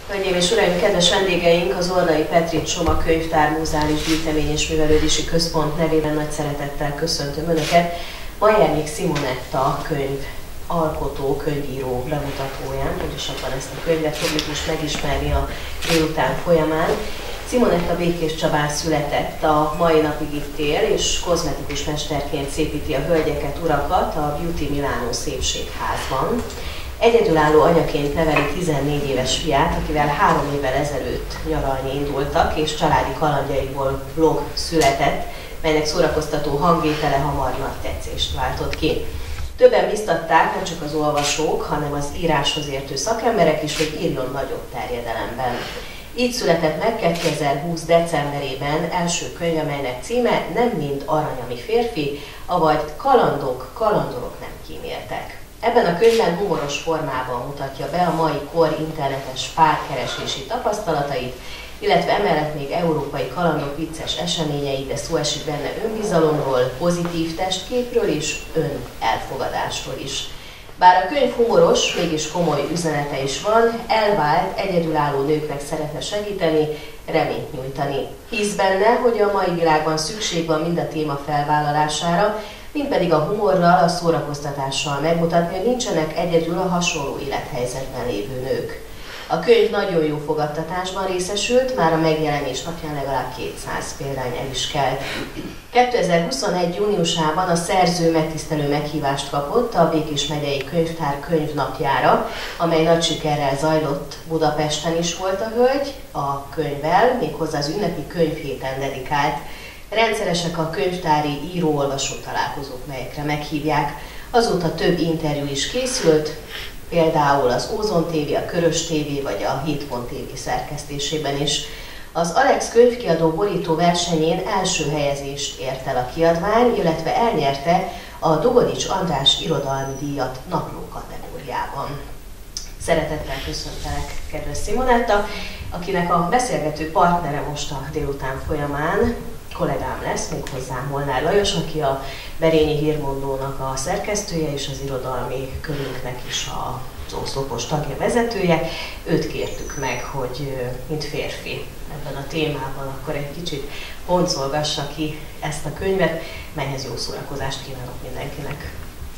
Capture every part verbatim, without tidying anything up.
Hölgyeim és uraim, kedves vendégeink, az Oldai Petri Csoma Könyvtár, Múzeális Gyűjtemény és Művelődési Központ nevében nagy szeretettel köszöntöm Önöket. Majernyi Simonetta könyv alkotó, könyvíró bemutatóján, pontosabban ezt a könyvet fogjuk most megismerni a délután folyamán. Simonetta Békéscsabán született, a mai napig itt él, és kozmetikus mesterként szépíti a hölgyeket, urakat a Beauty Milano szépségházban. Egyedülálló anyaként neveli tizennégy éves fiát, akivel három évvel ezelőtt nyaralni indultak, és családi kalandjaiból blog született, melynek szórakoztató hangvétele hamar nagy tetszést váltott ki. Többen biztatták, nem csak az olvasók, hanem az íráshoz értő szakemberek is, hogy írjon nagyobb terjedelemben. Így született meg kétezer-húsz decemberében első könyv, amelynek címe Nem mind arany, ami férfi, avagy Kalandok, kalandorok nem kíméltek. Ebben a könyvben humoros formában mutatja be a mai kor internetes párkeresési tapasztalatait, illetve emellett még európai kalandok vicces eseményeit, de szó esik benne önbizalomról, pozitív testképről és önelfogadásról is. Bár a könyv humoros, mégis komoly üzenete is van, elvált, egyedülálló nőknek szeretne segíteni, reményt nyújtani. Hisz benne, hogy a mai világban szükség van mind a téma felvállalására, mind pedig a humorral, a szórakoztatással megmutatni, hogy nincsenek egyedül a hasonló élethelyzetben lévő nők. A könyv nagyon jó fogadtatásban részesült, már a megjelenés napján legalább kétszáz példány el is kelt. kétezer-huszonegy júniusában a szerző megtisztelő meghívást kapott a Békés megyei könyvtár könyvnapjára, amely nagy sikerrel zajlott. Budapesten is volt a hölgy a könyvvel, méghozzá az ünnepi könyvhéten dedikált. Rendszeresek a könyvtári író-olvasó találkozók, melyekre meghívják. Azóta több interjú is készült, például az Ózon té vé, a Körös té vé vagy a hét pont té vé szerkesztésében is. Az Alex könyvkiadó borító versenyén első helyezést ért el a kiadvány, illetve elnyerte a Dogodics András irodalmi díjat napló kategóriában. Szeretettel köszöntelek, kedves Simonetta, akinek a beszélgető partnere most a délután folyamán kollégám lesz, méghozzá Molnár Lajos, aki a Berényi Hírmondónak a szerkesztője és az irodalmi körünknek is az oszlopos tagja, vezetője. Őt kértük meg, hogy mint férfi ebben a témában akkor egy kicsit boncolgassa ki ezt a könyvet, melyhez jó szórakozást kívánok mindenkinek.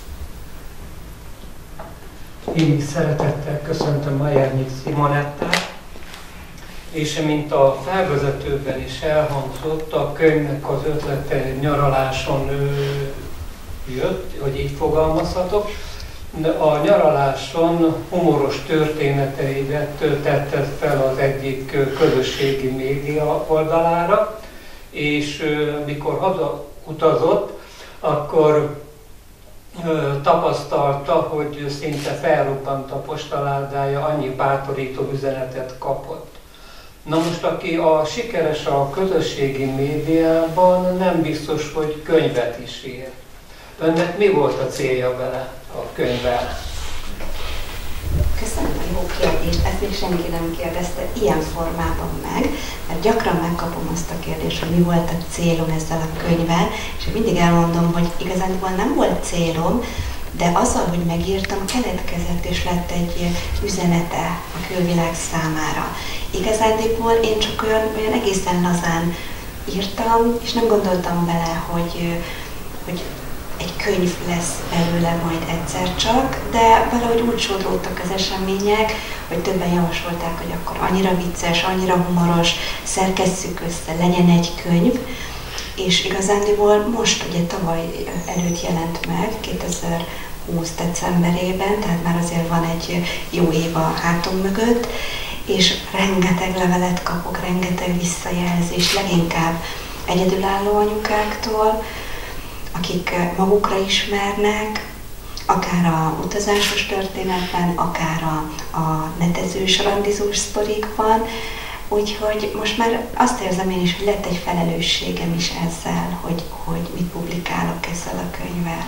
Én is szeretettel köszöntöm Majernyi Simonettát, és mint a felvezetőben is elhangzott, a könyvnek az ötlete nyaraláson jött, hogy így fogalmazhatok. A nyaraláson humoros történeteidet tette fel az egyik közösségi média oldalára, és mikor haza utazott, akkor tapasztalta, hogy szinte felrobbant a postaládája, annyi bátorító üzenetet kapott. Na most, aki a sikeres a közösségi médiában, nem biztos, hogy könyvet is ír. Önnek mi volt a célja vele, a könyvvel? Köszönöm a jó kérdést, ezt még senki nem kérdezte ilyen formában meg, mert gyakran megkapom azt a kérdést, hogy mi volt a célom ezzel a könyvvel, és én mindig elmondom, hogy igazándiból nem volt célom, de azzal, hogy megírtam, keletkezett és lett egy üzenete a külvilág számára. Igazándiból én csak olyan, olyan egészen lazán írtam, és nem gondoltam bele, hogy, hogy egy könyv lesz belőle majd egyszer csak, de valahogy úgy sodródtak az események, hogy többen javasolták, hogy akkor annyira vicces, annyira humoros, szerkesszük össze, legyen egy könyv. És igazándiból most ugye tavaly előtt jelent meg, kétezer-húsz decemberében, tehát már azért van egy jó év a hátunk mögött, és rengeteg levelet kapok, rengeteg visszajelzést, leginkább egyedülálló anyukáktól, akik magukra ismernek, akár a utazásos történetben, akár a, a netezős, randizós sztorikban. Úgyhogy most már azt érzem én is, hogy lett egy felelősségem is ezzel, hogy, hogy mit publikálok ezzel a könyvvel.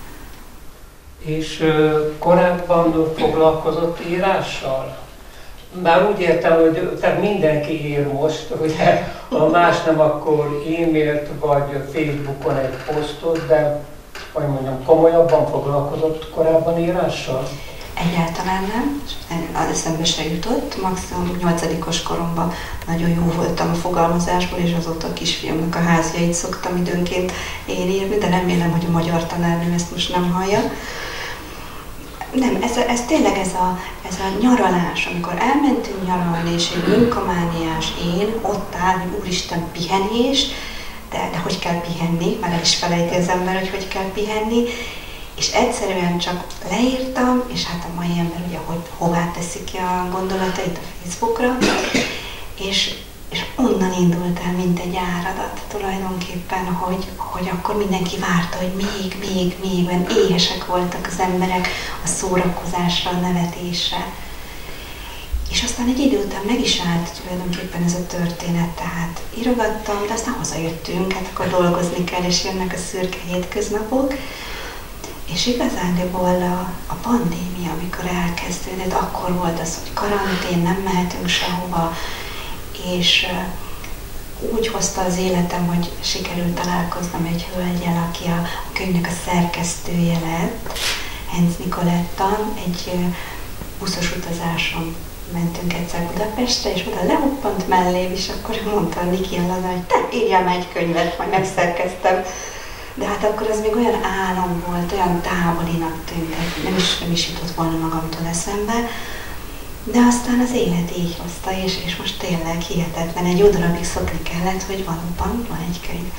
És uh, korábban foglalkozott írással? Már úgy értem, hogy tehát mindenki ír most, ugye, ha más nem, akkor e-mailt vagy Facebookon egy posztot, de hogy mondjam, komolyabban foglalkozott korábban írással? Egyáltalán nem, az eszembe se jutott, maximum nyolcadikos koromban nagyon jó voltam a fogalmazásból, és azóta a kisfiamnak a házjait szoktam időnként én írni, de remélem, hogy a magyar tanárnő ezt most nem hallja. Nem, ez, ez tényleg ez a, ez a nyaralás, amikor elmentünk nyaralni, és egy munkamániás én ott áll, hogy úristen, pihenés, de, de hogy kell pihenni, már el is felejti az ember, hogy hogy kell pihenni, és egyszerűen csak leírtam, és hát a mai ember ugye, hogy hová teszi ki a gondolatait a Facebookra, és, és onnan indult el, mint egy áradat tulajdonképpen, hogy, hogy akkor mindenki várta, hogy még, még, még, mert éhesek voltak az emberek a szórakozásra, a nevetésre. És aztán egy idő után meg is állt tulajdonképpen ez a történet, tehát írogattam, de aztán hazajöttünk, hát akkor dolgozni kell, és jönnek a szürke hétköznapok. És igazándiból a, a pandémia, amikor elkezdődött, akkor volt az, hogy karantén, nem mehetünk sehova, és uh, úgy hozta az életem, hogy sikerült találkoznom egy hölgyel, aki a, a könyvnek a szerkesztője lett, Henz Nikoletta, egy uh, buszos utazáson mentünk egyszer Budapestre, és oda lehuppant mellém, és akkor mondta Niki Alana, hogy te írjál már egy könyvet, majd megszerkeztem. De hát akkor ez még olyan álom volt, olyan távolinak tűnt, hogy nem is, nem is jutott volna magamtól eszembe. De aztán az élet így hozta, és, és most tényleg hihetetlen, egy jó darabig szokni kellett, hogy valóban van egy könyv.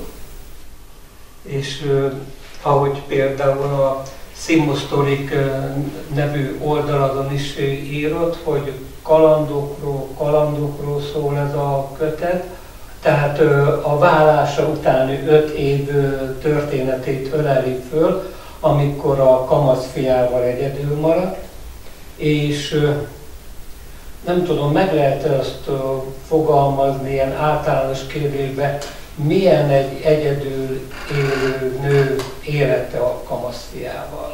És uh, ahogy például a Simosztorik nevű oldaladon is írott, hogy kalandokról, kalandokról szól ez a kötet, tehát a válása utáni öt év történetét öleli föl, amikor a kamaszfiával egyedül maradt, és nem tudom, meg lehet ezt fogalmazni ilyen általános kérdésbe, milyen egy egyedül élő nő élete a kamaszfiával?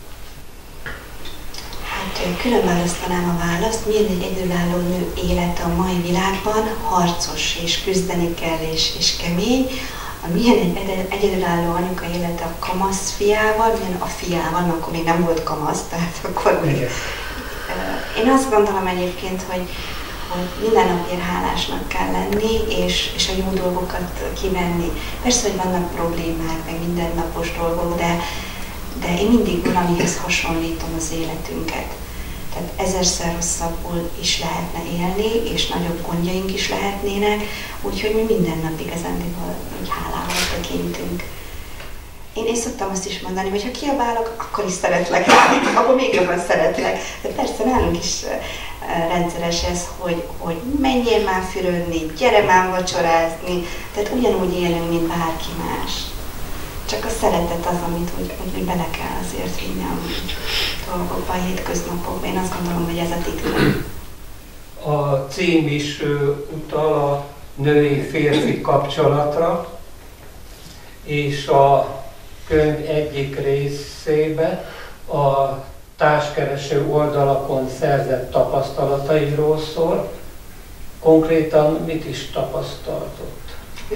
Hát külön választanám a választ, milyen egy egyedülálló nő élete a mai világban, harcos és küzdeni kell és, és kemény, milyen egy egyedülálló anyuka élete a kamaszfiával, milyen a fiával, mert akkor még nem volt kamasz, tehát akkor még... Én azt gondolom egyébként, hogy hogy minden napért hálásnak kell lenni, és, és a jó dolgokat kivenni. Persze, hogy vannak problémák, meg mindennapos dolgok, de, de én mindig valamihez hasonlítom az életünket. Tehát ezerszer rosszabbul is lehetne élni, és nagyobb gondjaink is lehetnének, úgyhogy mi minden nap igazándiból így hálával tekintünk. Én, én szoktam azt is mondani, hogy ha kiabálok, akkor is szeretlek, akkor még jobban szeretlek. De persze nálunk is rendszeres ez, hogy, hogy menjél már fürödni, gyere már vacsorázni, tehát ugyanúgy élünk, mint bárki más. Csak a szeretet az, amit úgy, úgy bele kell azért vinni a dolgokba, a hétköznapokban. Én azt gondolom, hogy ez a titka. A cím is utal a női-férfi kapcsolatra, és a könyv egyik részében a társkereső oldalakon szerzett tapasztalatairól szól. Konkrétan mit is tapasztaltott?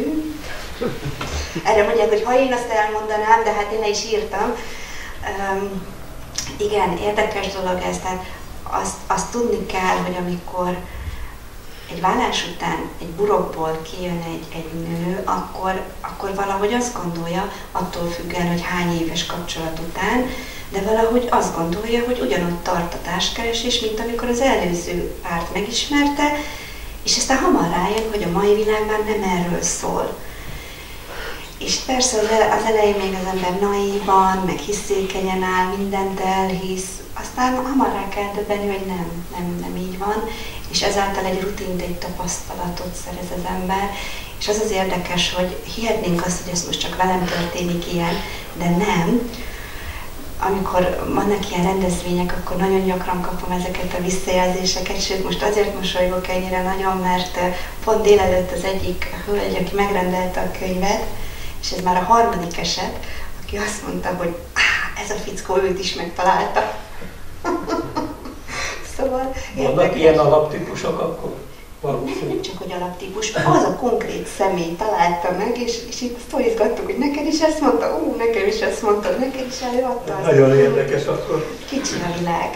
Erre mondják, hogy ha én azt elmondanám, de hát én le is írtam. Um, igen, érdekes dolog ez, tehát azt, azt tudni kell, hogy amikor egy vállás után egy burokból kijön egy, egy nő, akkor, akkor valahogy azt gondolja, attól függően, hogy hány éves kapcsolat után, de valahogy azt gondolja, hogy ugyanott tart a társkeresés, mint amikor az előző párt megismerte, és aztán hamar rájön, hogy a mai világ már nem erről szól. És persze az elején még az ember naívan, meg hiszékenyen áll, mindent elhisz, aztán hamar rá kell döbbenni, hogy nem, nem, nem így van, és ezáltal egy rutint, egy tapasztalatot szerez az ember, és az az érdekes, hogy hihetnénk azt, hogy ez most csak velem történik ilyen, de nem. Amikor vannak ilyen rendezvények, akkor nagyon gyakran kapom ezeket a visszajelzéseket, sőt most azért mosolygok ennyire nagyon, mert pont délelőtt az egyik hölgy, aki megrendelte a könyvet, és ez már a harmadik eset, aki azt mondta, hogy áh, ez a fickó őt is megtalálta. Szóval vannak ilyen alaptípusok akkor? Nem, nem csak, hogy alaptípus, az a konkrét személy találta meg, és, és itt sztorizgattuk, hogy neked is ezt mondta, ú, nekem is ezt mondtad, neked is előadta. Nagyon érdekes akkor. Kicsi a világ.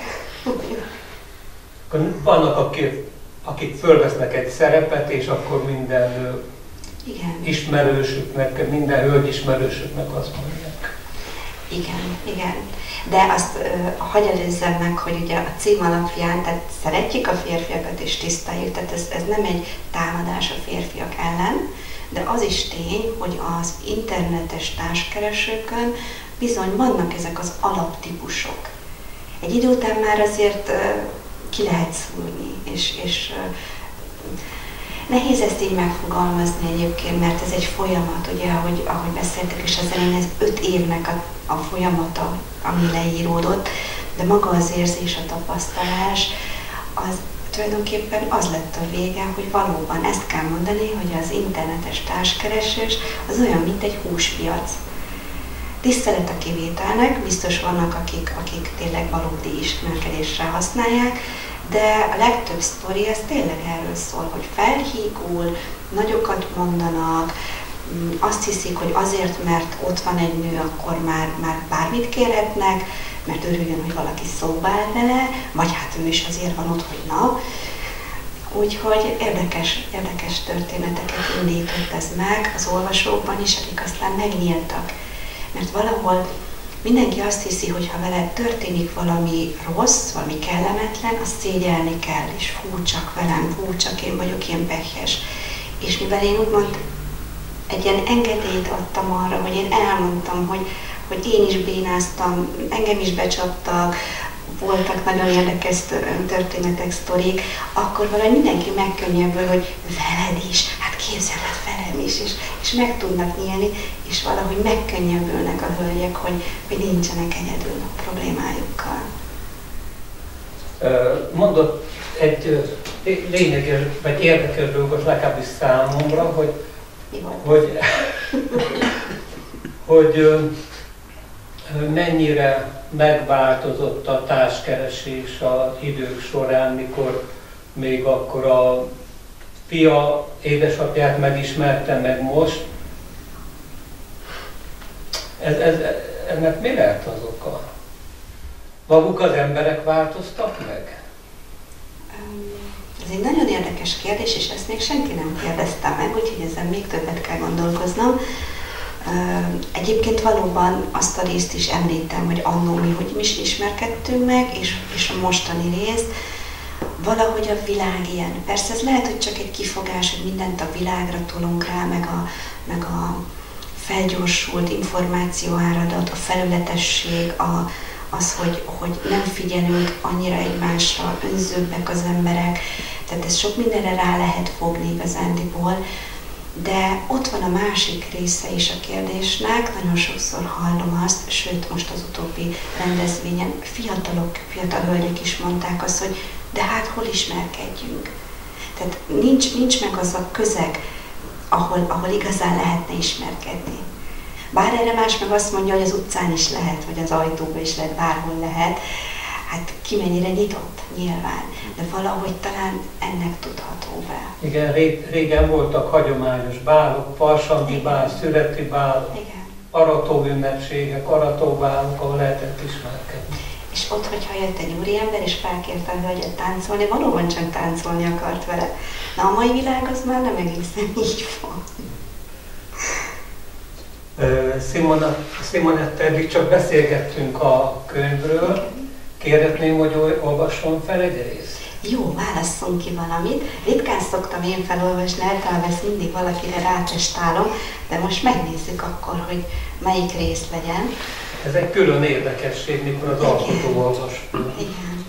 Akkor vannak, akik, akik fölvesznek egy szerepet, és akkor minden igen. ismerősüknek, minden hölgy ismerősüknek azt mondják. Igen, igen. De azt uh, hagyj előzzem meg, hogy ugye a cím alapján, tehát szeretjük a férfiakat és tiszteljük, tehát ez, ez nem egy támadás a férfiak ellen, de az is tény, hogy az internetes társkeresőkön bizony vannak ezek az alaptípusok. Egy idő után már azért uh, ki lehet szúrni, és, és uh, nehéz ezt így megfogalmazni egyébként, mert ez egy folyamat, ugye, ahogy, ahogy beszéltek is az elején, ez öt évnek a, a folyamata, ami leíródott, de maga az érzés, a tapasztalás, az tulajdonképpen az lett a vége, hogy valóban ezt kell mondani, hogy az internetes társkeresés az olyan, mint egy húspiac. Tisztelet a kivételnek, biztos vannak, akik, akik tényleg valódi ismerkedésre használják, de a legtöbb sztori, ez tényleg erről szól, hogy felhígul, nagyokat mondanak, azt hiszik, hogy azért, mert ott van egy nő, akkor már, már bármit kérhetnek, mert örüljön, hogy valaki szóba áll vele, vagy hát ő is azért van ott, hogy na. Úgyhogy érdekes, érdekes történeteket indított ez meg az olvasókban is, akik aztán megnyíltak. Mert valahol mindenki azt hiszi, hogy ha veled történik valami rossz, valami kellemetlen, azt szégyelni kell, és fú, csak velem, fú, csak én vagyok ilyen pehjes. És mivel én úgymond egy ilyen engedélyt adtam arra, hogy én elmondtam, hogy, hogy én is bénáztam, engem is becsaptak, voltak nagyon érdekes történetek, sztorik, akkor valahogy mindenki megkönnyebbül, hogy veled is, hát képzeld el velem is, és, és meg tudnak nyílni, és valahogy megkönnyebbülnek a hölgyek, hogy, hogy nincsenek egyedül a problémájukkal. Mondott egy lényeges, vagy érdekes dolgot, legalábbis számomra, hogy, hogy, hogy mennyire megváltozott a társkeresés az idők során, mikor még akkor a fia édesapját megismerte, meg most. Ez, ez, ennek mi lehet az oka? Maguk az emberek változtak meg? Ez egy nagyon érdekes kérdés, és ezt még senki nem kérdezte meg, úgyhogy ezen még többet kell gondolkoznom. Egyébként valóban azt a részt is említem, hogy annó mi hogy is ismerkedtünk meg, és, és a mostani rész, valahogy a világ ilyen. Persze ez lehet, hogy csak egy kifogás, hogy mindent a világra tolunk rá, meg a, meg a felgyorsult információáradat, a felületesség, a, az, hogy, hogy nem figyelünk annyira egymásra, önzőbbek az emberek, tehát ez sok mindenre rá lehet fogni igazándiból. De ott van a másik része is a kérdésnek, nagyon sokszor hallom azt, sőt most az utóbbi rendezvényen fiatalok, fiatal hölgyek is mondták azt, hogy de hát hol ismerkedjünk. Tehát nincs, nincs meg az a közeg, ahol, ahol igazán lehetne ismerkedni. Bár erre más meg azt mondja, hogy az utcán is lehet, vagy az ajtóban is lehet, bárhol lehet. Hát ki mennyire nyitott, nyilván, de valahogy talán ennek tudható be. Igen, régen voltak hagyományos bálok, farsangyi bál, születi bál, aratóünnepségek, aratóbálok, ahol lehetett ismerkedni. És ott, hogyha jött egy úriember és felkérte a hölgyet táncolni, valóban csak táncolni akart vele. Na a mai világ az már nem egészen így van. Simonetta, eddig csak beszélgettünk a könyvről. Kérhetném, hogy olvasson fel egy részt? Jó, válasszunk ki valamit. Ritkán szoktam én felolvasni, általában ezt mindig valakire rátestálom, de most megnézzük akkor, hogy melyik rész legyen. Ez egy külön érdekesség, mikor az alkotó olvas. Igen.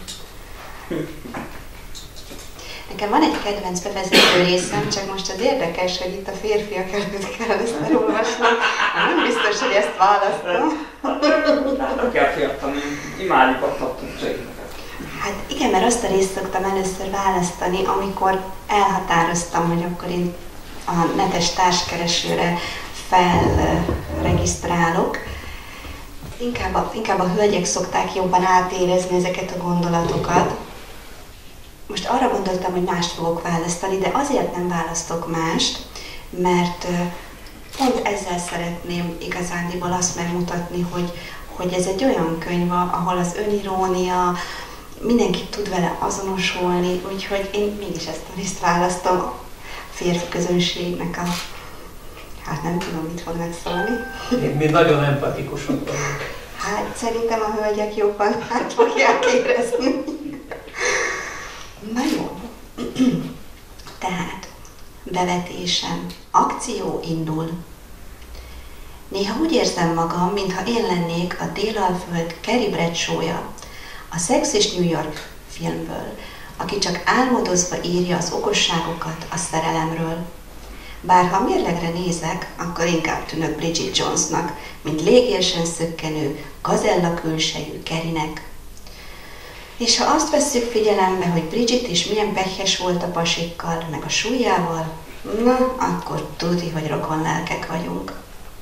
Nekem van egy kedvenc bevezető részem, csak most az érdekes, hogy itt a férfiak előtt kell ezt elolvasnom. Nem biztos, hogy ezt választom. Nem kell félteni, imádjuk a taptottségeket. Hát igen, mert azt a részt szoktam először választani, amikor elhatároztam, hogy akkor én a netes társkeresőre felregisztrálok. Inkább a, inkább a hölgyek szokták jobban átérezni ezeket a gondolatokat. most arra gondoltam, hogy mást fogok választani, de azért nem választok mást, mert pont ezzel szeretném igazándiból azt megmutatni, hogy, hogy ez egy olyan könyv, ahol az önirónia, mindenki tud vele azonosulni, úgyhogy én mégis ezt a részt választom a férfi közönségnek a... Hát nem tudom, mit fognak szólni. Mi nagyon empatikusak vagyunk. Hát szerintem a hölgyek jobban át fogják érezni. Na jó. Tehát, bevetésem, akció indul. Néha úgy érzem magam, mintha én lennék a Délalföld Carrie Bradshaw-ja, a Sex és New York filmből, aki csak álmodozva írja az okosságokat a szerelemről. Bár ha mérlegre nézek, akkor inkább tűnök Bridget Jonesnak, mint légérsen szökkenő, gazella külsejű Carrie-nek. És ha azt vesszük figyelembe, hogy Bridget is milyen pehjes volt a pasikkal, meg a súlyával, na, akkor tudni, hogy rokonlelkek vagyunk.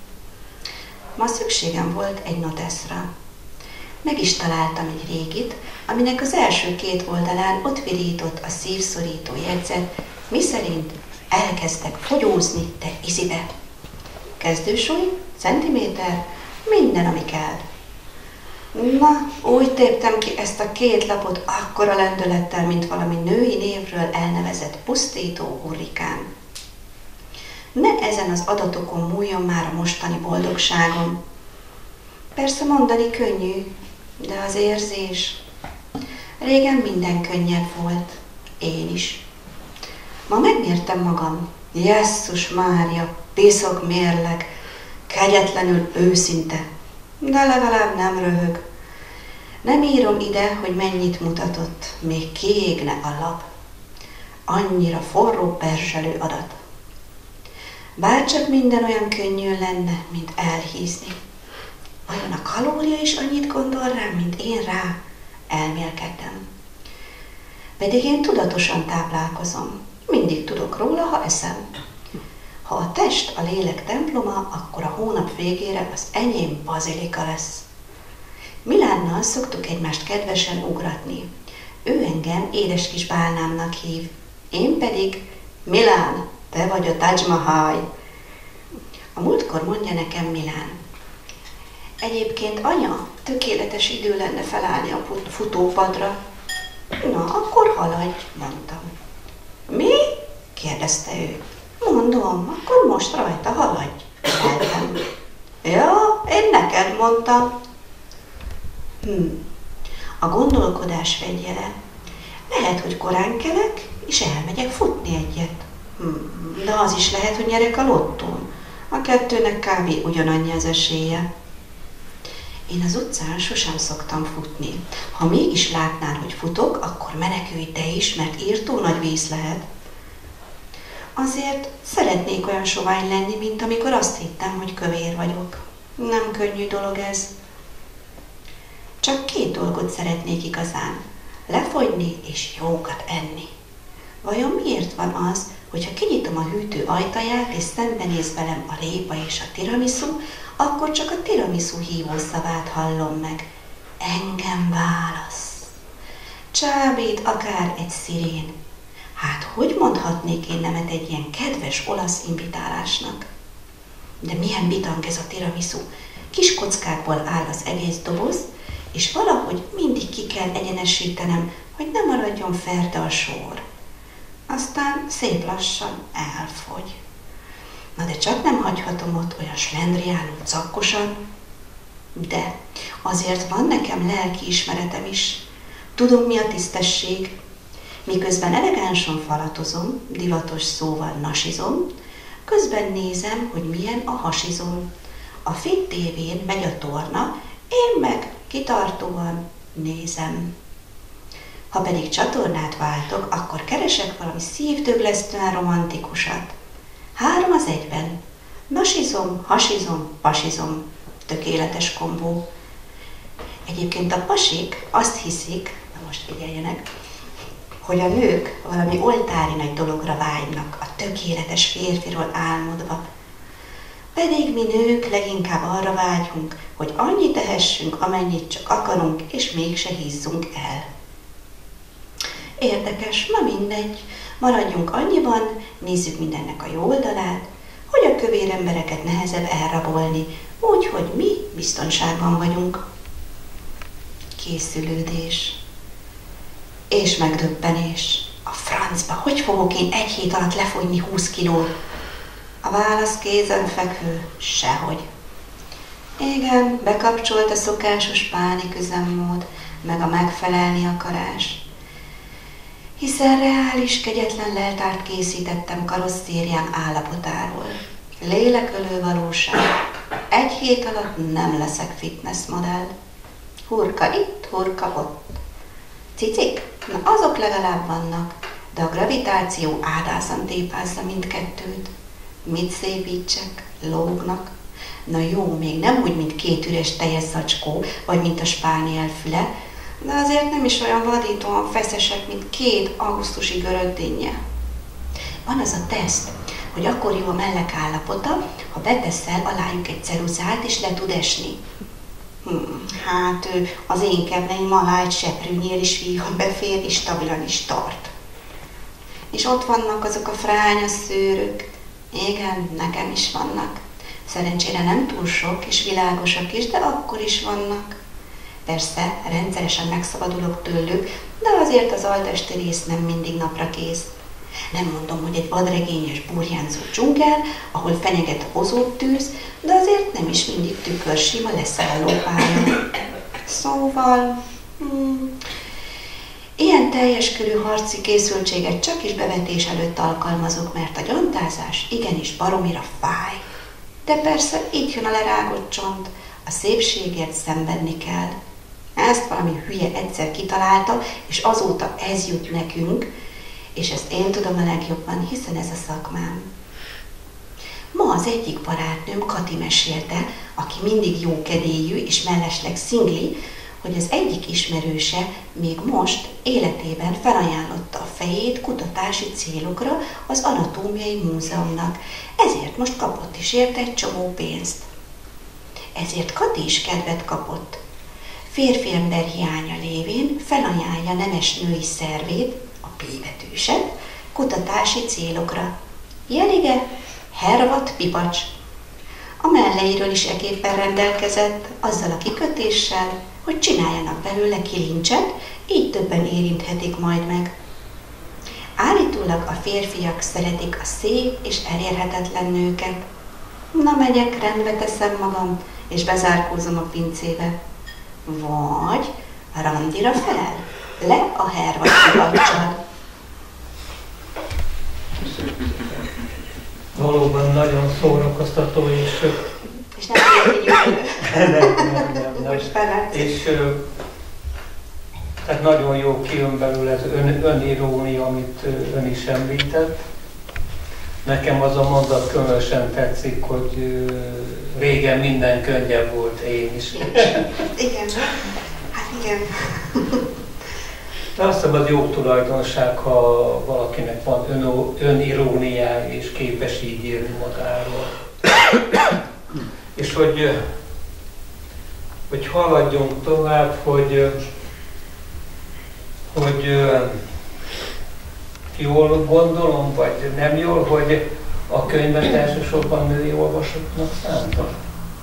Ma szükségem volt egy noteszra. Meg is találtam egy régit, aminek az első két oldalán ott virított a szívszorító jegyzet, miszerint elkezdtek fogyózni, te izibe. Kezdősúly, centiméter, minden, ami kell. Na, úgy téptem ki ezt a két lapot akkora lendülettel, mint valami női névről elnevezett pusztító hurrikán. Ne ezen az adatokon múljon már a mostani boldogságom. Persze mondani könnyű, de az érzés... Régen minden könnyebb volt. Én is. Ma megmértem magam. Jesszus Mária, piszok mérleg, kegyetlenül őszinte, de legalább nem röhög. Nem írom ide, hogy mennyit mutatott, még kiégne a lap. Annyira forró perzselő adat. Bárcsak minden olyan könnyű lenne, mint elhízni. Vajon a kalória is annyit gondol rám, mint én rá? Elmélkedtem. Pedig én tudatosan táplálkozom. Mindig tudok róla, ha eszem. Ha a test a lélek temploma, akkor a hónap végére az enyém bazilika lesz. Milánnal szoktuk egymást kedvesen ugratni. Ő engem édes kis bálnámnak hív. Én pedig, Milán, te vagy a Taj Mahal. A múltkor mondja nekem Milán. Egyébként anya, tökéletes idő lenne felállni a futópadra. Na, akkor haladj, mondtam. Mi? Kérdezte ő. Mondom, akkor most rajta haladj. Eltem. Ja, én neked mondtam. Hm. A gondolkodás fegyele. Lehet, hogy korán kelek, és elmegyek futni egyet. Hm. De az is lehet, hogy nyerek a lottón. A kettőnek kb. Ugyanannyi az esélye. Én az utcán sosem szoktam futni. Ha mégis látnál, hogy futok, akkor menekülj te is, mert írtó nagy víz lehet. Azért szeretnék olyan sovány lenni, mint amikor azt hittem, hogy kövér vagyok. Nem könnyű dolog ez. Csak két dolgot szeretnék igazán. Lefogyni és jókat enni. Vajon miért van az, hogyha kinyitom a hűtő ajtaját és szembenéz velem a répa és a tiramisu, akkor csak a tiramisu hívószavát hallom meg. Engem válasz. Csábít akár egy szirén. Hát hogy mondhatnék én nemet egy ilyen kedves olasz invitálásnak? De milyen bitang ez a tiramisu. Kis kockákból áll az egész doboz, és valahogy mindig ki kell egyenesítenem, hogy ne maradjon ferde a sor. Aztán szép lassan elfogy. Na de csak nem hagyhatom ott olyan slendriánul cakkosan. De azért van nekem lelkiismeretem is. Tudom, mi a tisztesség. Miközben elegánsan falatozom, divatos szóval nasizom, közben nézem, hogy milyen a hasizom. A Fit tévén megy a torna, én meg kitartóan nézem. Ha pedig csatornát váltok, akkor keresek valami szívdöglesztően romantikusat. Három az egyben. Nasizom, hasizom, pasizom. Tökéletes kombó. Egyébként a pasik azt hiszik, na most figyeljenek, hogy a nők valami oltári nagy dologra vágynak, a tökéletes férfiról álmodva. Pedig mi nők leginkább arra vágyunk, hogy annyit tehessünk, amennyit csak akarunk, és mégse hízzunk el. Érdekes, na mindegy. Maradjunk annyiban, nézzük mindennek a jó oldalát, hogy a kövér embereket nehezebb elrabolni, úgyhogy mi biztonságban vagyunk. Készülődés. És megdöbbenés. A francba, hogy fogok én egy hét alatt lefogyni húsz kilót? A válasz kézenfekvő, sehogy. Igen, bekapcsolt a szokásos pániküzemmód, meg a megfelelni akarás. Hiszen reális, kegyetlen leltárt készítettem karosszériám állapotáról. Lélekölő valóság. Egy hét alatt nem leszek fitness modell. Hurka itt, hurka ott. Cicik? Na azok legalább vannak, de a gravitáció ádázan tépázza mindkettőt. Mit szépítsek? Lógnak. Na jó, még nem úgy, mint két üres teljes zacskó, vagy mint a spániel füle, de azért nem is olyan vadítóan feszesek, mint két augusztusi görög dinnye. Van az a teszt, hogy akkor jó a mellek állapota, ha beteszel alájuk egy ceruzát, és le tud esni. Hmm, hát az én kedveim alá egy seprűnyél is vígan befér, és stabilan is tart. És ott vannak azok a fránya szőrök. Igen, nekem is vannak. Szerencsére nem túl sok, és világosak is, de akkor is vannak. Persze, rendszeresen megszabadulok tőlük, de azért az altesti rész nem mindig napra kész. Nem mondom, hogy egy vadregényes burjánzó dzsungel, ahol fenyeget a hozót tűz, de azért nem is mindig tükörsima leszálló pálya. Szóval... Hmm, ilyen teljes körű harci készültséget csak is bevetés előtt alkalmazok, mert a gyantázás igenis baromira fáj. De persze itt jön a lerágott csont, a szépségért szenvedni kell. Ezt valami hülye egyszer kitalálta, és azóta ez jut nekünk, és ezt én tudom a legjobban, hiszen ez a szakmám. Ma az egyik barátnőm, Kati mesélte, aki mindig jókedélyű és mellesleg szingli, hogy az egyik ismerőse még most életében felajánlotta a fejét kutatási célokra az Anatómiai Múzeumnak, ezért most kapott is érte egy csomó pénzt. Ezért Kati is kedvet kapott. Férfi ember hiánya lévén felajánlja nemes női szervét, a P betűset, kutatási célokra. Jelige, hervat pipacs. A melleiről is eképpen rendelkezett, azzal a kikötéssel, hogy csináljanak belőle kilincset, így többen érinthetik majd meg. Állítólag a férfiak szeretik a szép és elérhetetlen nőket. Na megyek, rendbe teszem magam, és bezárkózom a pincébe. Vagy randira fel, le a hervat pipacsal. Valóban nagyon szórakoztató, és... És nem érjük nem, nem, nem, nem. És tehát nagyon jó kijön belőle ez ön, önirónia, amit ön is említett. Nekem az a mondat különösen tetszik, hogy régen minden könnyebb volt, én is. Igen, hát igen. De azt hiszem, az jó tulajdonság, ha valakinek van ön, öniróniája és képes így írni magáról. És hogy, hogy haladjunk tovább, hogy, hogy jól gondolom, vagy nem jól, hogy a könyvet elsősorban női olvasóknak szántak.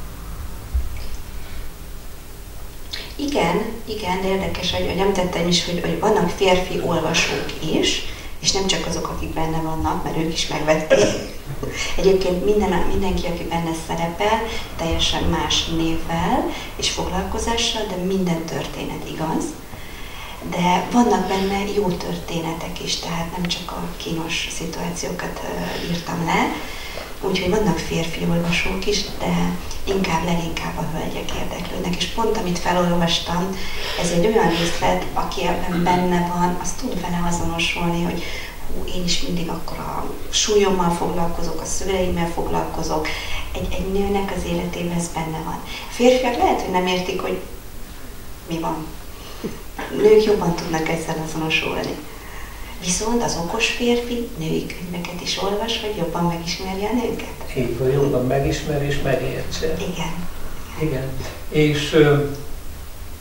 Igen, igen, de érdekes, hogy említettem is, hogy, hogy vannak férfi olvasók is, és nem csak azok, akik benne vannak, mert ők is megvették. Egyébként minden, mindenki, aki benne szerepel, teljesen más névvel és foglalkozással, de minden történet igaz. De vannak benne jó történetek is, tehát nem csak a kínos szituációkat uh, írtam le. Úgyhogy vannak férfi olvasók is, de inkább leginkább a hölgyek érdeklődnek. És pont amit felolvastam, ez egy olyan részlet, aki ebben benne van, az tud vele azonosulni, hogy hú, én is mindig akkor a súlyommal foglalkozok, a szüleimmel foglalkozok. Egy, egy nőnek az életében ez benne van. A férfiak lehet, hogy nem értik, hogy mi van. Nők jobban tudnak ezzel azonosulni. Viszont az okos férfi női könyveket is olvas, hogy jobban megismerje a nőket. Így van, jobban megismer és megértse. Igen. Igen. És ö,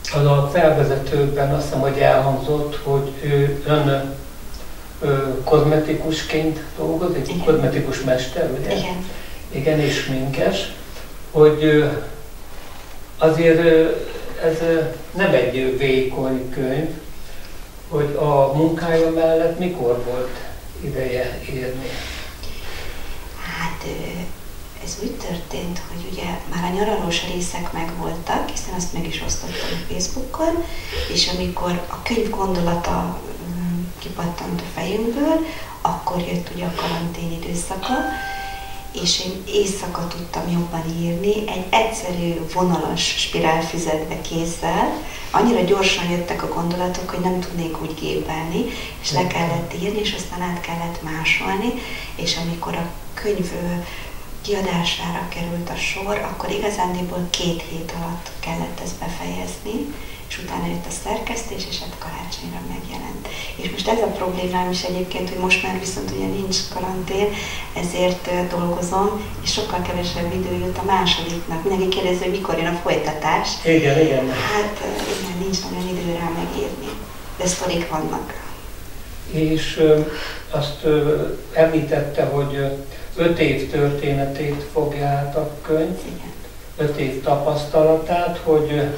az a felvezetőben azt hiszem, hogy elhangzott, hogy ő, ön ő, kozmetikusként dolgozik, Igen. kozmetikus mester, ugye? Igen. Igen, és sminkes, hogy ő, azért ő, ez nem egy vékony könyv, hogy a munkája mellett mikor volt ideje írni? Hát ez úgy történt, hogy ugye már a nyaralós részek megvoltak, hiszen azt meg is osztottam a Facebookon, és amikor a könyv gondolata kipattant a fejünkből, akkor jött ugye a karantén időszaka, és én éjszaka tudtam jobban írni, egy egyszerű vonalas spirálfüzetbe kézzel. Annyira gyorsan jöttek a gondolatok, hogy nem tudnék úgy gépelni, és le kellett írni, és aztán át kellett másolni, és amikor a könyv kiadására került a sor, akkor igazándiból két hét alatt kellett ezt befejezni, és utána jött a szerkesztés, és hát karácsonyra megjelent. És most ez a problémám is egyébként, hogy most már viszont ugye nincs karantén, ezért dolgozom, és sokkal kevesebb idő jut a másodiknak. Mindenki kérdezi, hogy mikor jön a folytatás. Igen, igen. Hát igen, nincs nagyon idő rá megírni, de sztorik vannak. És ö, azt ö, említette, hogy ö, öt év történetét fogja át a könyv, Igen. öt év tapasztalatát, hogy ö,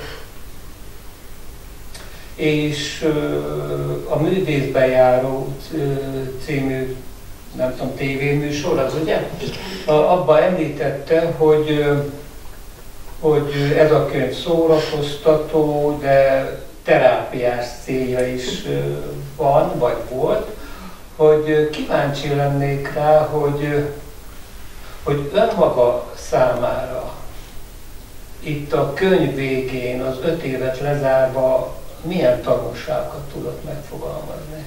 és a Művészben járó című, nem tudom, tévéműsor, az ugye? Igen. Abban említette, hogy, hogy ez a könyv szórakoztató, de terápiás célja is van, vagy volt, hogy kíváncsi lennék rá, hogy, hogy önmaga számára itt a könyv végén, az öt évet lezárva milyen tanulságokat tudott megfogalmazni?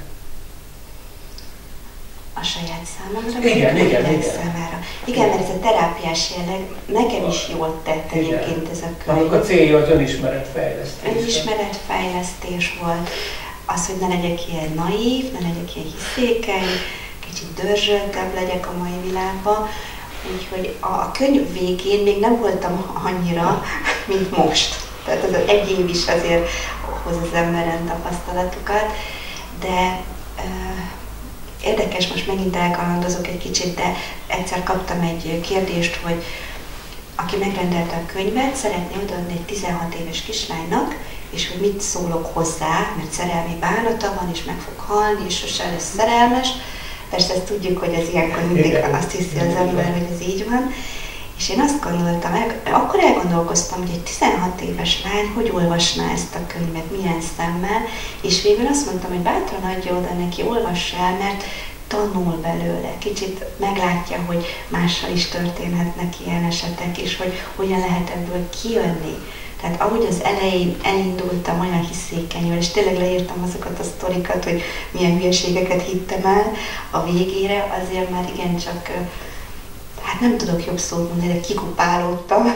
A saját számomra, igen, igen, igen. számára. Igen, mert ez a terápiás jelleg nekem is jól tett egyébként ez a könyv. Annak a célja az önismeretfejlesztés. Önismeretfejlesztés volt. Az, hogy ne legyek ilyen naív, ne legyek ilyen hiszékeny, kicsit dörzsöltebb legyek a mai világban. Úgyhogy a könyv végén még nem voltam annyira, mint most. Tehát az egy év is azért hoz az emberen tapasztalatokat, de uh, érdekes, most megint elkalandozok egy kicsit, de egyszer kaptam egy kérdést, hogy aki megrendelte a könyvet, szeretné odaadni egy tizenhat éves kislánynak, és hogy mit szólok hozzá, mert szerelmi bánata van, és meg fog halni, és sose lesz szerelmes. Persze ezt tudjuk, hogy ez ilyenkor mindig azt hiszi az ember, hogy ez így van. És én azt gondoltam, akkor elgondolkoztam, hogy egy tizenhat éves lány hogy olvasná ezt a könyvet, milyen szemmel, és végül azt mondtam, hogy bátran adja oda neki, olvassa el, mert tanul belőle, kicsit meglátja, hogy mással is történhetnek ilyen esetek, és hogy hogyan lehet ebből kijönni. Tehát ahogy az elején elindultam olyan hiszékenyül, és tényleg leírtam azokat a sztorikat, hogy milyen hülyeségeket hittem el, a végére azért már igencsak, hát nem tudok jobb szót mondani, de kikupálódtam.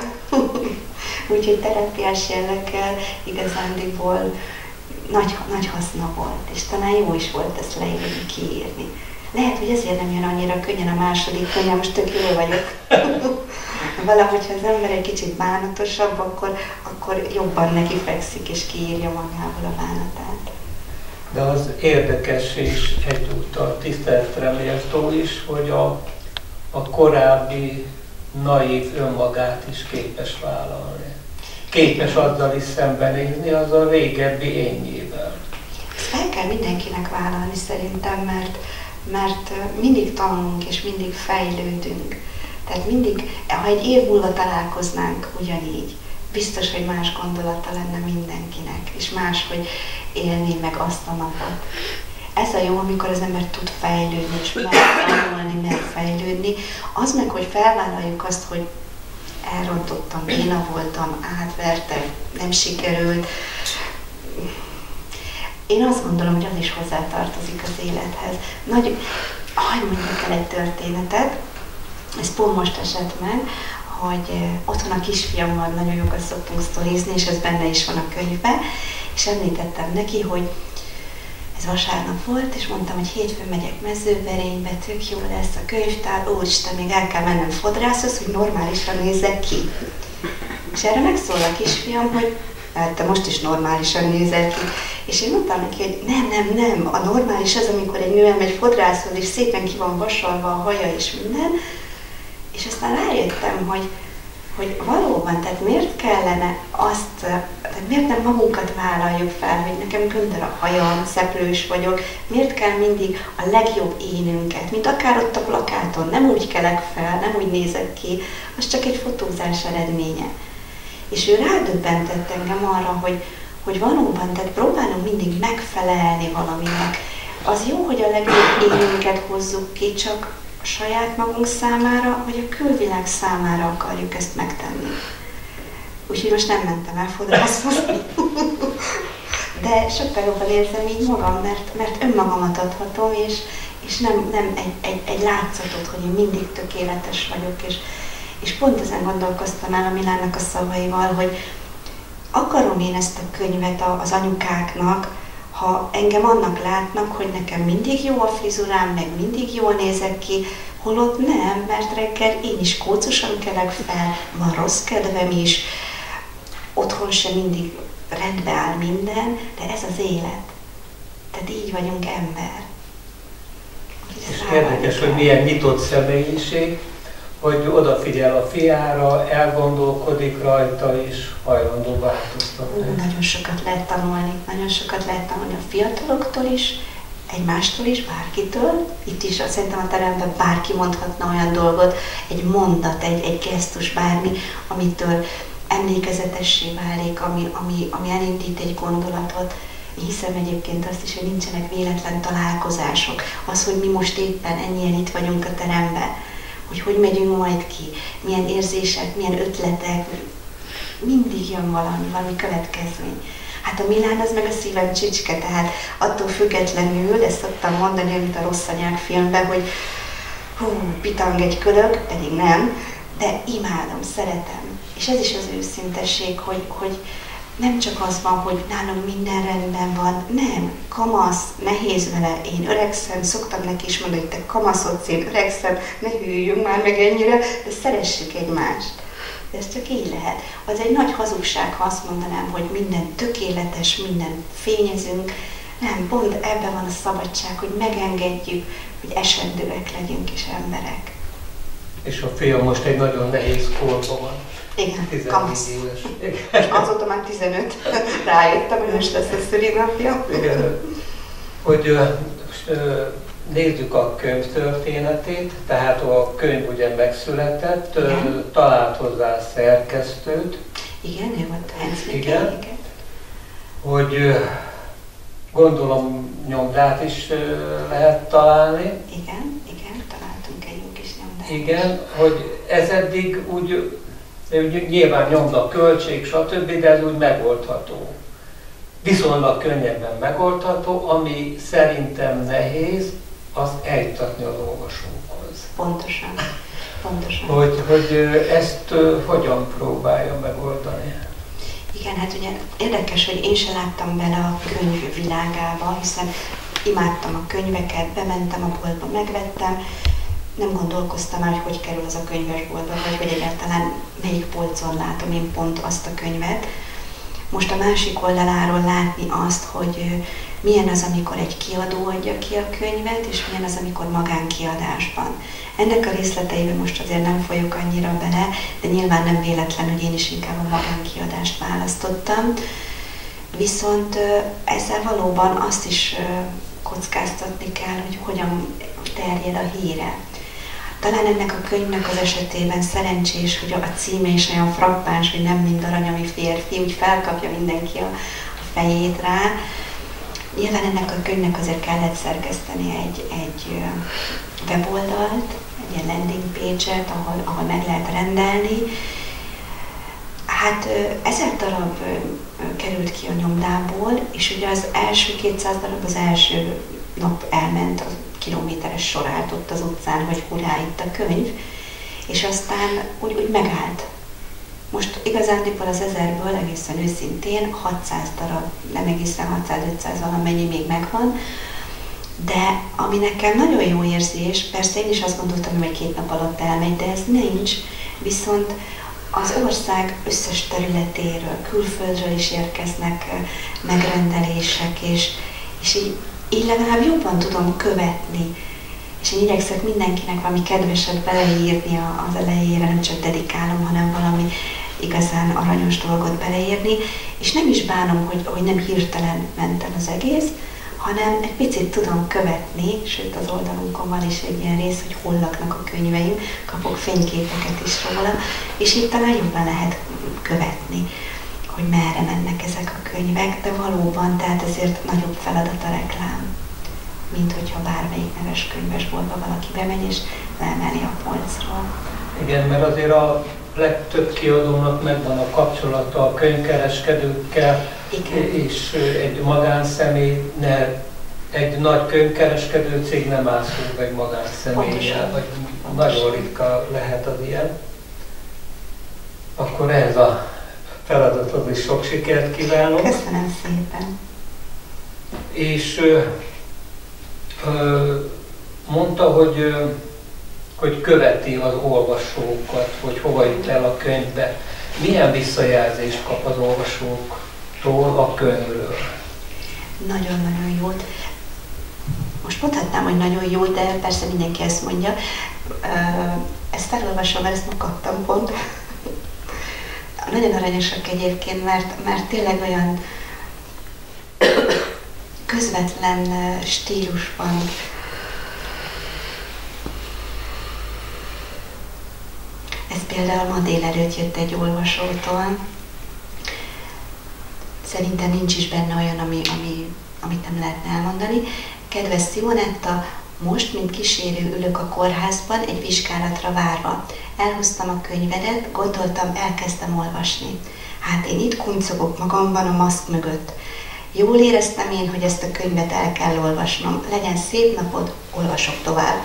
Úgyhogy terápiás jelleggel igazándiból nagy, nagy haszna volt, és talán jó is volt ezt leírni, kiírni. Lehet, hogy ezért nem jön annyira könnyen a második könyv, most tök jól vagyok. Valahogy, ha az ember egy kicsit bánatosabb, akkor, akkor jobban neki fekszik és kiírja magából a bánatát. De az érdekes és egyúttal tiszteletre méltó is, hogy a, a korábbi naív önmagát is képes vállalni. Képes azzal is szembenézni, az a régebbi énjével. Ezt fel kell mindenkinek vállalni szerintem, mert, mert mindig tanulunk és mindig fejlődünk. Tehát mindig, ha egy év múlva találkoznánk ugyanígy, biztos, hogy más gondolata lenne mindenkinek, és máshogy élni meg azt a napot. Ez a jó, amikor az ember tud fejlődni, és meg tanulni, meg fejlődni. Az meg, hogy felvállaljuk azt, hogy elrontottam, béna voltam, átvertem, nem sikerült. Én azt gondolom, hogy az is hozzátartozik az élethez. Nagy, hagyj mondjak el egy történetet, ez pont most esett meg, hogy otthon a kisfiammal nagyon jókat szoktunk sztorizni, és ez benne is van a könyvben, és említettem neki, hogy ez vasárnap volt, és mondtam, hogy hétfőn megyek Mezőberénybe, tök jó lesz a könyvtár, úristen, még el kell mennem fodrászhoz, hogy normálisan nézzek ki. És erre megszól a kisfiam, hogy tehát te most is normálisan nézel ki. És én mondtam neki, hogy nem, nem, nem, a normális az, amikor egy nő elmegy fodrászhoz, és szépen ki van vasalva a haja és minden. És aztán rájöttem, hogy, hogy valóban, tehát miért kellene azt, tehát miért nem magunkat vállaljuk fel, hogy nekem göndör a hajam, szeplős vagyok, miért kell mindig a legjobb énünket, mint akár ott a plakáton, nem úgy kelek fel, nem úgy nézek ki, az csak egy fotózás eredménye. És ő rádöbbentett engem arra, hogy, hogy valóban, tehát próbálunk mindig megfelelni valaminek. Az jó, hogy a legjobb énünket hozzuk ki, csak a saját magunk számára, vagy a külvilág számára akarjuk ezt megtenni. Úgyhogy most nem mentem el fodrászni. De sokkal jobban érzem így magam, mert, mert önmagamat adhatom, és, és nem, nem egy, egy, egy látszatot, hogy én mindig tökéletes vagyok. És, és pont ezen gondolkoztam el a Milánnak a szavaival, hogy akarom én ezt a könyvet az anyukáknak, ha engem annak látnak, hogy nekem mindig jó a frizurám, meg mindig jól nézek ki, holott nem, mert reggel én is kócosan kelek fel, van rossz kedvem is, otthon sem mindig rendbe áll minden, de ez az élet. Tehát így vagyunk ember. És érdekes, hogy milyen nyitott személyiség, hogy odafigyel a fiára, elgondolkodik rajta, és hajlandó változtatni. Ú, nagyon sokat lehet tanulni, nagyon sokat lehet tanulni a fiataloktól is, egymástól is, bárkitől. Itt is szerintem a teremben bárki mondhatna olyan dolgot, egy mondat, egy, egy gesztus, bármi, amitől emlékezetessé válik, ami, ami, ami elindít egy gondolatot. Én hiszem egyébként azt is, hogy nincsenek véletlen találkozások. Az, hogy mi most éppen ennyien itt vagyunk a teremben, hogy hogy megyünk majd ki, milyen érzések, milyen ötletek, mindig jön valami, valami következmény. Hát a Milán az meg a szívem csücske, tehát attól függetlenül, ezt szoktam mondani, amit a Rossz anyák filmben, hogy hú, pitang egy kölög, pedig nem, de imádom, szeretem. És ez is az őszintesség, hogy, hogy nem csak az van, hogy nálunk minden rendben van, nem, kamasz, nehéz vele, én öregszem, szoktam neki is mondani, hogy te kamaszodsz, én öregszem, ne hűljünk már meg ennyire, de szeressük egymást. De ez csak így lehet. Az egy nagy hazugság, ha azt mondanám, hogy minden tökéletes, minden fényezünk. Nem, pont ebben van a szabadság, hogy megengedjük, hogy esendőek legyünk és emberek. És a fiam most egy nagyon nehéz korban van. Igen, kamasz. Éves. Azóta már tizenöt. Rájöttem, hogy most lesz a szülinapja. Igen. Hogy nézzük a könyv történetét, tehát a könyv ugye megszületett, igen. Talált hozzá szerkesztőt. Igen, ő volt a igen. Hogy gondolom nyomdát is lehet találni. Igen, igen, találtunk egy jó kis nyomdát. Igen, hogy ez eddig úgy, nyilván nyomda, költség, stb., de ez úgy megoldható. Viszonylag könnyebben megoldható, ami szerintem nehéz, az eljutatni az olvasókhoz. Pontosan. Pontosan. Hogy, hogy ezt hogyan próbálja megoldani? Igen, hát ugye érdekes, hogy én sem láttam bele a könyv világába, hiszen imádtam a könyveket, bementem a boltba, megvettem, nem gondolkoztam el, hogy hogy kerül az a könyvesboltba, vagy hogy egyáltalán melyik polcon látom én pont azt a könyvet. Most a másik oldaláról látni azt, hogy milyen az, amikor egy kiadó adja ki a könyvet, és milyen az, amikor magánkiadásban. Ennek a részleteiben most azért nem folyok annyira bele, de nyilván nem véletlen, hogy én is inkább a magánkiadást választottam. Viszont ezzel valóban azt is kockáztatni kell, hogy hogyan terjed a híre. Talán ennek a könyvnek az esetében szerencsés, hogy a címe is olyan frappáns, hogy nem mind arany, ami férfi, úgy felkapja mindenki a, a fejét rá. Nyilván ennek a könyvnek azért kellett szerkeszteni egy, egy weboldalt, egy ilyen landing page-et, ahol, ahol meg lehet rendelni. Hát ezer darab került ki a nyomdából, és ugye az első kétszáz darab az első nap elment, a kilométeres sor állt ott az utcán, hogy hurrá, itt a könyv, és aztán úgy, úgy megállt. Most igazándiból az ezerből egészen őszintén hatszáz darab, nem egészen hatszáz-ötszáz valamennyi még megvan, de ami nekem nagyon jó érzés, persze én is azt gondoltam, hogy két nap alatt elmegy, de ez nincs, viszont az ország összes területéről, külföldről is érkeznek megrendelések, és, és így, így legalább jobban tudom követni. És én igyekszek mindenkinek valami kedveset beleírni az elejére, nem csak dedikálom, hanem valami igazán aranyos dolgot beleírni, és nem is bánom, hogy, hogy nem hirtelen mentem az egész, hanem egy picit tudom követni, sőt az oldalunkon van is egy ilyen rész, hogy hol laknak a könyveim, kapok fényképeket is róla, és itt talán jobban lehet követni, hogy merre mennek ezek a könyvek, de valóban, tehát ezért nagyobb feladat a reklám, mint hogyha bármelyik neves könyvesboltba valaki bemegy és leemeli a polcról. Igen, mert azért a legtöbb kiadónak megvan a kapcsolata a könyvkereskedőkkel, igen. És egy magánszemély, ne, egy nagy könyvkereskedő cég nem áll szóba egy magánszemélyel, vagy nagyon ritka lehet az ilyen. Akkor ez a feladatod is sok sikert kívánok. Köszönöm szépen. És ö, ö, mondta, hogy, ö, hogy követi az olvasókat, hogy hova jut el a könyvbe. Milyen visszajelzést kap az olvasóktól a könyvről? Nagyon-nagyon jót. Most mondhatnám, hogy nagyon jó, de persze mindenki ezt mondja. Ezt felolvasom, mert ezt ma kaptam pont. Nagyon aranyosak egyébként, mert, mert tényleg olyan közvetlen stílusban. Ez például ma délelőtt jött egy olvasótól. Szerintem nincs is benne olyan, ami, ami, amit nem lehetne elmondani. Kedves Simonetta, most, mint kísérő ülök a kórházban egy vizsgálatra várva. Elhoztam a könyvedet, gondoltam, elkezdtem olvasni. Hát én itt kuncogok magamban a maszk mögött. Jól éreztem én, hogy ezt a könyvet el kell olvasnom. Legyen szép napod, olvasok tovább.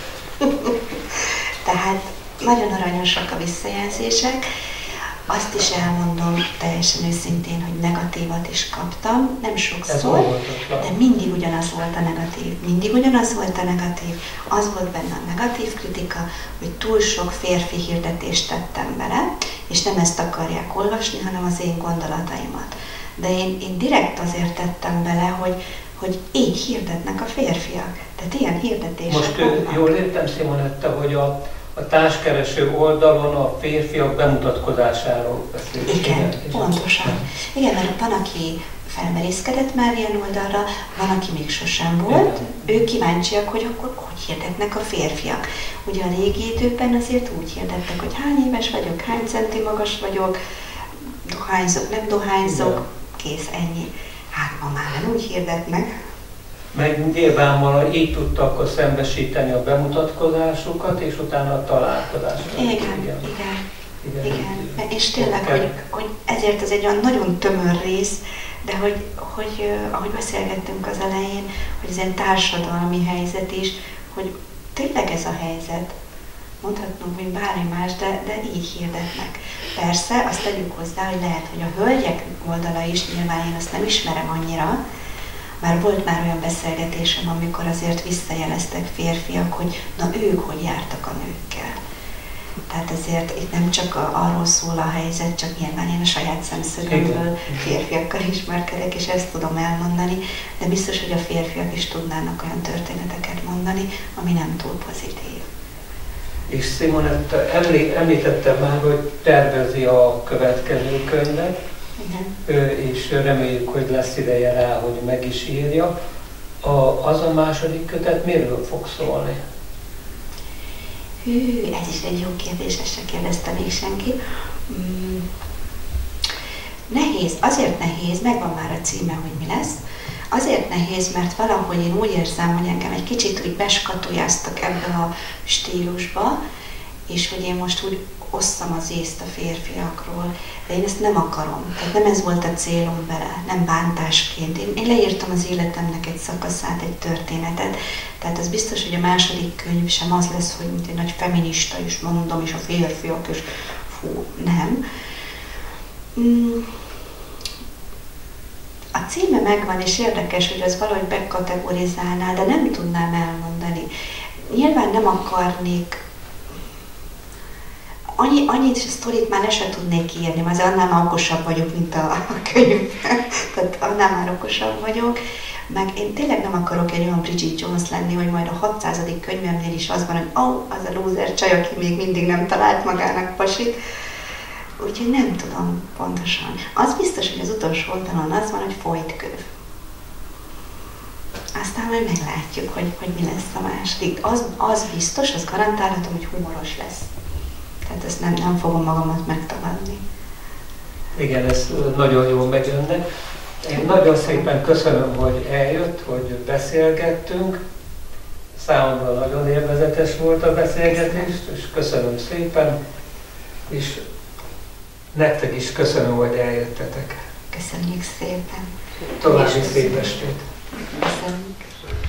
Tehát nagyon aranyosak a visszajelzések. Azt is elmondom teljesen őszintén, hogy negatívat is kaptam, nem sokszor, de mindig ugyanaz volt a negatív. Mindig ugyanaz volt a negatív. Az volt benne a negatív kritika, hogy túl sok férfi hirdetést tettem bele, és nem ezt akarják olvasni, hanem az én gondolataimat. De én, én direkt azért tettem bele, hogy, hogy így hirdetnek a férfiak. Tehát ilyen hirdetések Most vannak. Jól értem, Simonetta, hogy a a társkereső oldalon a férfiak bemutatkozásáról beszél. Igen, igen, pontosan. Igen, mert van, aki felmerészkedett már ilyen oldalra, van, aki még sosem volt. Igen. Ők kíváncsiak, hogy akkor hogy hirdetnek a férfiak. Ugye a régi időben azért úgy hirdettek, hogy hány éves vagyok, hány centi magas vagyok, dohányzok, nem dohányzok, igen. Kész, ennyi. Hát ma már nem úgy hirdetnek. Meg nyilvánvalóan így tudtak akkor szembesíteni a bemutatkozásukat, és utána a találkozásokat. Igen, igen, igen. igen. igen. És tényleg, hogy, hogy ezért ez egy olyan nagyon tömör rész, de hogy, hogy ahogy beszélgettünk az elején, hogy ez egy társadalmi helyzet is, hogy tényleg ez a helyzet. Mondhatnunk, hogy bármi más, de, de így hirdetnek. Persze, azt tegyük hozzá, hogy lehet, hogy a hölgyek oldala is, nyilván én azt nem ismerem annyira, már volt már olyan beszélgetésem, amikor azért visszajeleztek férfiak, hogy na ők hogy jártak a nőkkel. Tehát ezért itt nem csak a, arról szól a helyzet, csak nyilván én a saját szemszögemből férfiakkal ismerkedek, és ezt tudom elmondani, de biztos, hogy a férfiak is tudnának olyan történeteket mondani, ami nem túl pozitív. És Simonetta említette már, hogy tervezi a következő könyvet, igen. És reméljük, hogy lesz ideje rá, hogy meg is írja. A, az a második kötet miről fog szólni? Hű, ez is egy jó kérdés, ezt se kérdezte még senki. Mm. Nehéz, azért nehéz, megvan már a címe, hogy mi lesz. Azért nehéz, mert valahogy én úgy érzem, hogy engem egy kicsit úgy beskatujáztak ebbe a stílusba, és hogy én most úgy osszam az észt a férfiakról, de én ezt nem akarom. Tehát nem ez volt a célom vele, nem bántásként. Én, én leírtam az életemnek egy szakaszát, egy történetet, tehát az biztos, hogy a második könyv sem az lesz, hogy mint egy nagy feminista is mondom, és a férfiak, és fú, nem. A címe megvan, és érdekes, hogy az valahogy bekategorizálná, de nem tudnám elmondani. Nyilván nem akarnék annyi, annyit sztorit már le sem tudnék írni, mert annál már okosabb vagyok, mint a, a könyv. Tehát annál már okosabb vagyok. Meg én tényleg nem akarok egy olyan Bridget Jones lenni, hogy majd a hatszázadik könyvemnél is az van, hogy ó, oh, az a lúzer csaj, aki még mindig nem talált magának pasit. Úgyhogy nem tudom pontosan. Az biztos, hogy az utolsó oldalon az van, hogy folyt köv. Aztán majd meglátjuk, hogy, hogy mi lesz a második. Az, az biztos, az garantálhatom, hogy humoros lesz. Tehát ezt nem, nem fogom magamat megtagadni. Igen, ez nagyon jól megjönne. Én nagyon szépen köszönöm, hogy eljött, hogy beszélgettünk. Számomra nagyon élvezetes volt a beszélgetés, és köszönöm szépen. És nektek is köszönöm, hogy eljöttetek. Köszönjük szépen. További szép estét. Köszönjük.